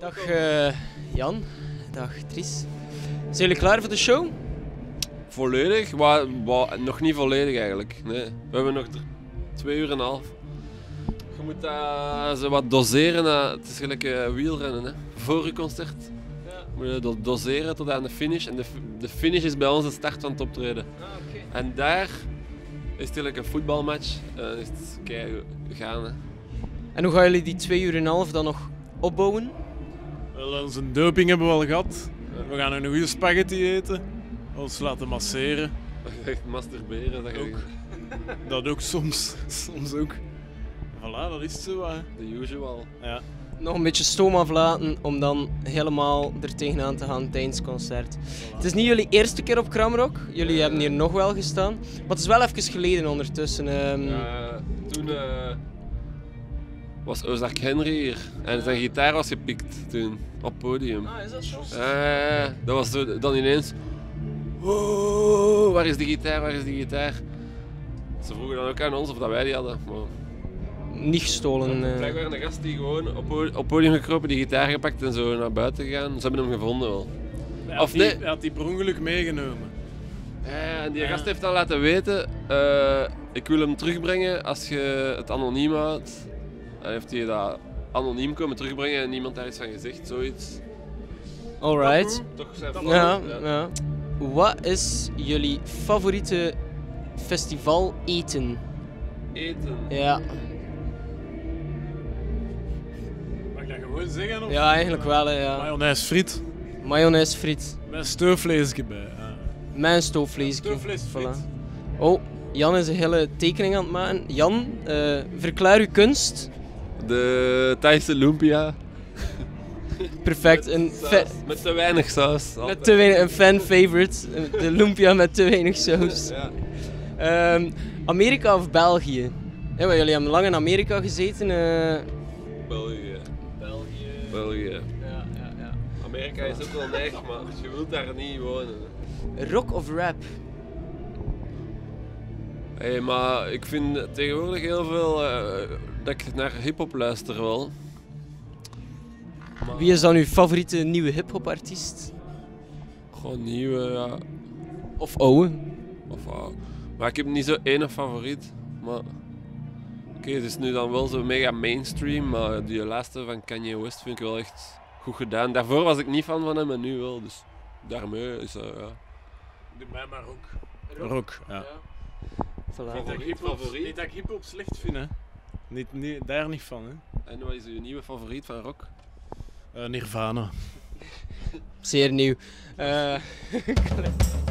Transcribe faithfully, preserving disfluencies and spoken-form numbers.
Dag uh, Jan, dag Tris. Zijn jullie klaar voor de show? Volledig, maar, maar nog niet volledig eigenlijk. Nee. We hebben nog twee uur en een half. Je moet uh, zo wat doseren. Uh, het is gelijk uh, wielrennen. Hè. Voor je concert ja. moet je do doseren tot aan de finish. En de, de finish is bij ons de start van het optreden. Ah, okay. En daar is het eigenlijk een voetbalmatch. En dan is het kei gaan. Hè. En hoe gaan jullie die twee uur en een half dan nog opbouwen? Wel, onze doping hebben we al gehad. We gaan een goede spaghetti eten. Ons laten masseren. Echt masturberen, dat ook. Dat ook soms. Soms ook. Voilà, dat is zo. Hè. The usual. Ja. Nog een beetje stoom aflaten om dan helemaal er tegenaan te gaan tijdens het concert. Voilà. Het is niet jullie eerste keer op Kramrock. Jullie uh, hebben hier nog wel gestaan. Maar het is wel even geleden ondertussen. Um... Ja, toen uh, was Ozark Henry hier. En zijn gitaar was gepikt toen, op het podium. Ah, is dat zo? Uh, dat was zo, dan ineens... Oh, waar is die gitaar, waar is die gitaar? Ze vroegen dan ook aan ons of dat wij die hadden. Maar... Niet gestolen. Ja, blijkbaar een gast die gewoon op het podium gekropen, die gitaar gepakt en zo naar buiten gegaan. Ze hebben hem gevonden wel. Hij had, of die, nee. hij had die per ongeluk meegenomen. Ja, en die gast heeft dan laten weten, uh, ik wil hem terugbrengen als je het anoniem houdt. Dan heeft hij dat anoniem komen terugbrengen en niemand daar iets van gezegd, zoiets. Alright. Toch zijn ja, ja. ja. Wat is jullie favoriete festival eten? Eten? Ja. Mag ik dat gewoon zeggen? Of? Ja, eigenlijk wel. Hè, ja. Mayonaise friet. Mayonaise friet. Met een stoofvleesje bij. Ja. Met een stoofvleesje. Stoofvlees friet. Voilà. Oh, Jan is een hele tekening aan het maken. Jan, uh, verklaar uw kunst. De Thaise lumpia. Perfect. Met, een saus, met te weinig saus. Met te weinig, een fan favorite. De lumpia met te weinig saus. Ja. Um, Amerika of België? Ja, maar jullie hebben lang in Amerika gezeten. Uh... België. België. België. Ja, ja, ja. Amerika is ook wel neig, maar je wilt daar niet wonen. Rock of rap? Hey, maar ik vind tegenwoordig heel veel uh, dat ik naar hip-hop luister wel. Maar... Wie is dan uw favoriete nieuwe hip-hop artiest? Gewoon nieuwe, ja. Of oude? Of oude. Maar ik heb niet zo één favoriet. Maar... Oké, okay, het is nu dan wel zo mega mainstream, maar die laatste van Kanye West vind ik wel echt goed gedaan. Daarvoor was ik niet fan van hem en nu wel, dus daarmee is dat, uh, ja. Doe mij maar rock. Rock, rock ja. ja. Voilà. Niet dat ik hip-hop hip slecht vind, hè. Niet, niet, daar niet van, hè. En wat is uw nieuwe favoriet van rock? Uh, Nirvana. Zeer nieuw. Uh,